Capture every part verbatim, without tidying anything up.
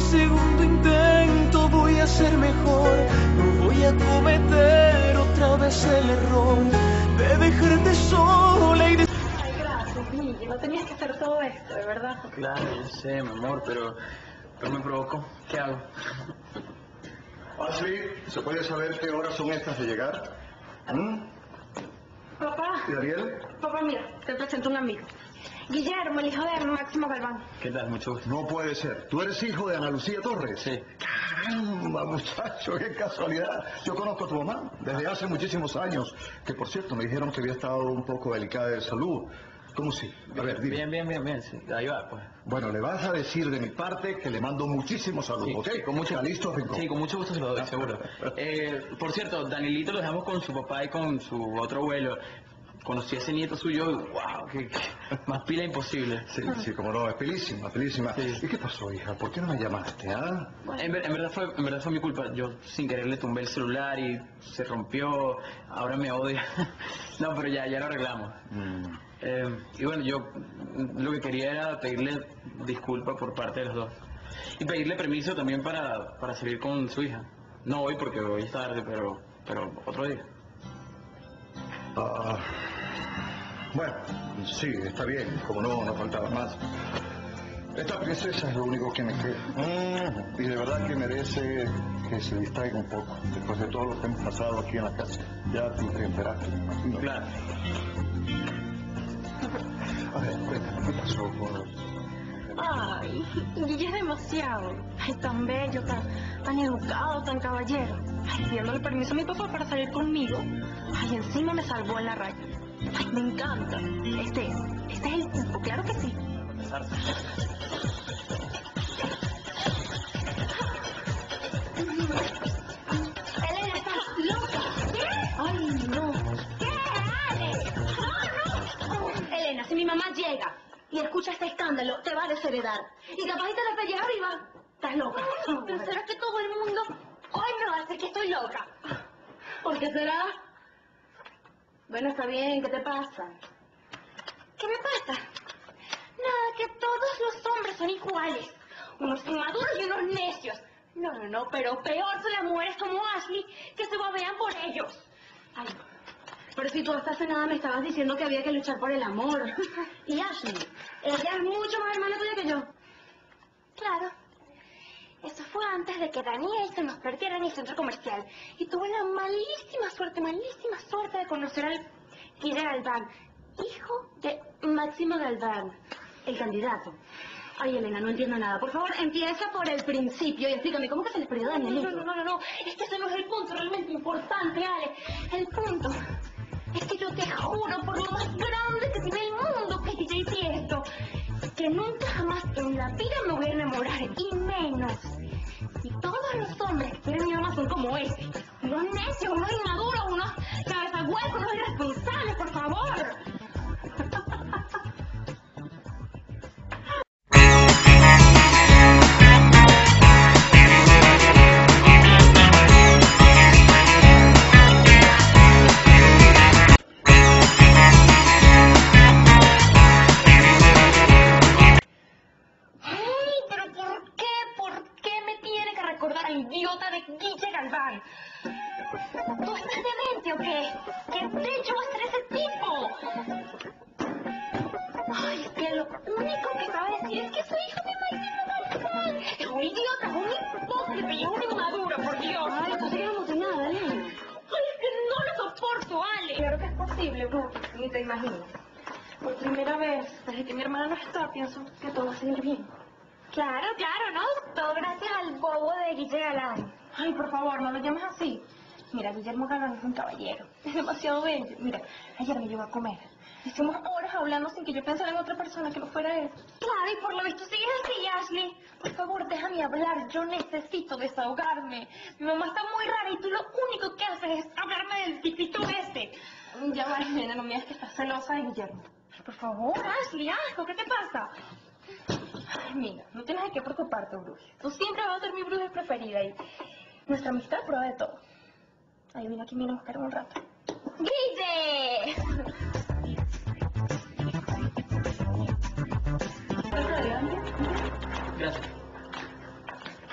segundo intento voy a ser mejor. No voy a cometer otra vez el error de dejarte sola y de... Ay, gracias, Miguel. No tenías que hacer todo esto, de verdad. Claro, yo sé, mi amor, pero, pero me provocó. ¿Qué hago? Ashley, ¿se puede saber qué horas son estas de llegar? ¿Mm? Papá. ¿Y Ariel? Papá, mira, te presento un amigo. Guillermo, el hijo de Máximo Galván. ¿Qué tal? Mucho gusto. No puede ser. ¿Tú eres hijo de Ana Lucía Torres? Sí. Caramba, muchacho, qué casualidad. Yo conozco a tu mamá desde hace muchísimos años. Que, por cierto, me dijeron que había estado un poco delicada de salud. ¿Cómo sí? A ver, dime. Bien, bien, bien, bien, sí. Ahí va, pues. Bueno, le vas a decir de mi parte que le mando muchísimo salud, Sí, ¿ok? sí, con mucho- Listo, Rincón. Sí, con mucho gusto se lo doy, seguro. Eh, por cierto, Danielito lo dejamos con su papá y con su otro abuelo. Conocí a ese nieto suyo y wow, que, que más pila imposible. Sí, sí, como no, es pelísima, pelísima. Sí. ¿Y qué pasó, hija? ¿Por qué no me llamaste, ah? En, ver- en verdad fue, en verdad fue mi culpa. Yo sin querer le tumbé el celular y se rompió. Ahora me odia. No, pero ya, ya lo arreglamos. Mm. Eh, y bueno, yo lo que quería era pedirle disculpas por parte de los dos. Y pedirle permiso también para, para salir con su hija. No hoy porque hoy es tarde, pero, pero otro día. Ah, bueno, sí, está bien, como no, no faltaba más. Esta princesa es lo único que me queda. Mm, y de verdad que merece que se distraiga un poco, después de todo lo que hemos pasado aquí en la casa. Ya tú te enteraste, me imagino. Claro. A ver, cuéntame, ¿qué pasó con... Ay, Guille es demasiado. Ay, tan bello, tan, tan educado, tan caballero. Ay, pidiéndole permiso a mi papá para salir conmigo. Ay, encima me salvó en la raya. Ay, me encanta. Este es, este es el tipo, claro que sí. Elena, estás loca. ¿Qué? Ay, no. ¿Qué? Ale. No, no. Elena, si mi mamá llega y escucha este escándalo, te va a desheredar. Y capaz y te la pelleas arriba. Estás loca. Pero será que todo el mundo hoy me va a decir que estoy loca. ¿Por qué será? Bueno, está bien, ¿qué te pasa? ¿Qué me pasa? Nada, que todos los hombres son iguales. Unos inmaduros y unos necios. No, no, no, pero peor son las mujeres como Ashley, que se babean por ellos. Ay, pero si tú hasta hace nada me estabas diciendo que había que luchar por el amor. Y Ashley, ella es mucho más hermana tuya que yo. Claro. Eso fue antes de que Daniel se nos perdiera en el centro comercial. Y tuve la malísima suerte, malísima suerte de conocer al Guille Galván, hijo de Máximo Galván, el candidato. Ay, Elena, no entiendo nada. Por favor, empieza por el principio y explícame, ¿cómo que se les perdió Danielito? No, no, no, no, no. Es que ese no es el punto realmente importante, Ale. El punto es que yo te juro por lo más grande que tiene el mundo que te hice esto, que nunca jamás en la vida me voy a enamorar, y menos si todos los hombres que quieren mi mamá son como ese. Unos necios, unos inmaduros, unos cabezas huecos, unos irresponsables, por favor. Idiota de Guille Galván. ¿Tú estás demente o qué? ¿Qué techo va a ser ese tipo? Ay, es que lo único que sabe decir es que soy hijo de Máximo Galván. Es un idiota, es un hipócrita y es un inmaduro, por Dios. Ay, tú sigues emocionada, Ale. Ay, es que no lo soporto, Ale. Claro que es posible, Bruno. Ni te imaginas. Por primera vez, desde que mi hermana no está, pienso que todo va a salir bien. Claro, claro, ¿no? Todo gracias al bobo de Guille Galván. Ay, por favor, no lo llames así. Mira, Guillermo Galván es un caballero. Es demasiado bello. Mira, ayer me llevó a comer. Hicimos horas hablando sin que yo pensara en otra persona que no fuera él. Claro, y por lo visto sigues así, Ashley. Por favor, déjame hablar. Yo necesito desahogarme. Mi mamá está muy rara y tú lo único que haces es hablarme del tipito este. Ya va, nena, no me digas que estás celosa de Guillermo. Por favor, Ashley, algo, ¿qué te pasa? Ay, mira, no tienes de qué preocuparte, Bruja. Tú siempre vas a ser mi bruja preferida y nuestra amistad prueba de todo. Ahí viene aquí, viene a buscar un rato. ¡Guille! Gracias.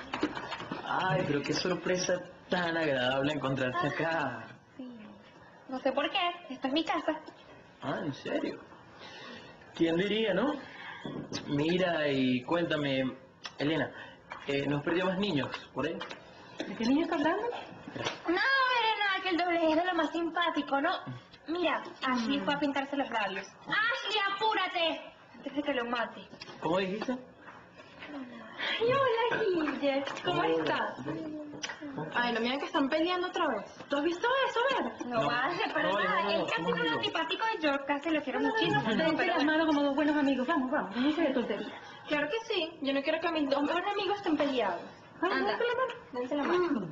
Ay, pero qué sorpresa tan agradable encontrarte acá. Sí. No sé por qué, esta es mi casa. Ah, ¿en serio? ¿Quién diría, no? Mira y cuéntame, Elena, eh, ¿nos perdió más niños por ahí? ¿De qué niño está hablando? No, Elena, que el doble es de lo más simpático, ¿no? Mira, Ashley fue a pintarse los labios. ¡Ashley, apúrate! Antes de que lo mate. ¿Cómo dijiste? Ay, hola, Guille. ¿Cómo estás? Ay, no, miren que están peleando otra vez. ¿Tú has visto eso, ver? No, No. vale, para No, nada. no, no, Él casi somos no es amigos. antipático y yo casi lo quiero muchísimo. Dense pero las bueno. manos como dos buenos amigos. Vamos, vamos. No se de tonterías. Claro que sí. Yo no quiero que mis dos mejores amigos estén peleados. Anda, dense la mano.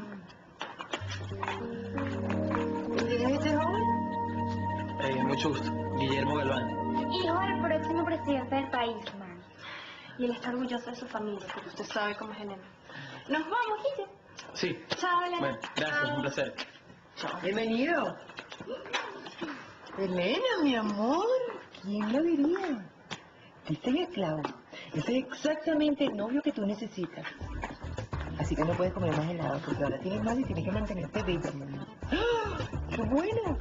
¿Quién es este joven? Eh, mucho gusto, Guillermo Galván. Hijo del próximo presidente del país, man. Y él está orgulloso de su familia, porque usted sabe cómo es Elena. Nos vamos, Guille. Sí. Chao, Elena. Bueno, gracias, un placer. Bienvenido. Elena, mi amor, ¿quién lo diría? Este es el clavo. Ese es exactamente el novio que tú necesitas. Así que no puedes comer más helado, porque ahora tienes más y tienes que mantenerte bella, mamá. ¡Ah! ¡Qué bueno!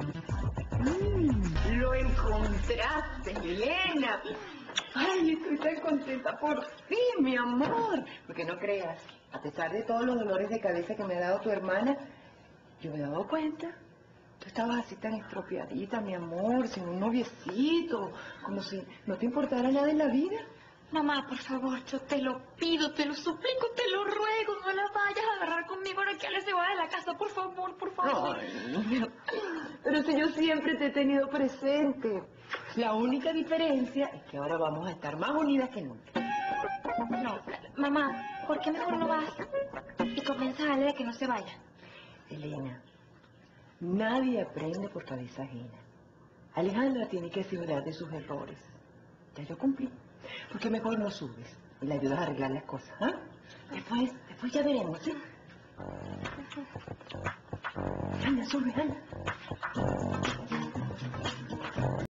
Mm, ¡lo encontraste, Elena! ¡Ay, estoy tan contenta por fin, mi amor! Porque no creas, a pesar de todos los dolores de cabeza que me ha dado tu hermana, yo me he dado cuenta. Tú estabas así tan estropeadita, mi amor, sin un noviecito, como si no te importara nada en la vida. Mamá, por favor, yo te lo pido, te lo suplico, te lo ruego, no la vayas a agarrar conmigo ahora que Ale se va de la casa, por favor, por favor. Ay, pero si yo siempre te he tenido presente. La única diferencia es que ahora vamos a estar más unidas que nunca. No, mamá, ¿por qué mejor no vas y convenzas a Ale de que no se vaya? Elena, nadie aprende por cabeza ajena. Alejandra tiene que asegurar de sus errores. Ya yo cumplí. ¿Por qué mejor no subes y le ayudas a arreglar las cosas? ¿Ah? Después, después ya veremos, ¿sí? Anda, sube, anda.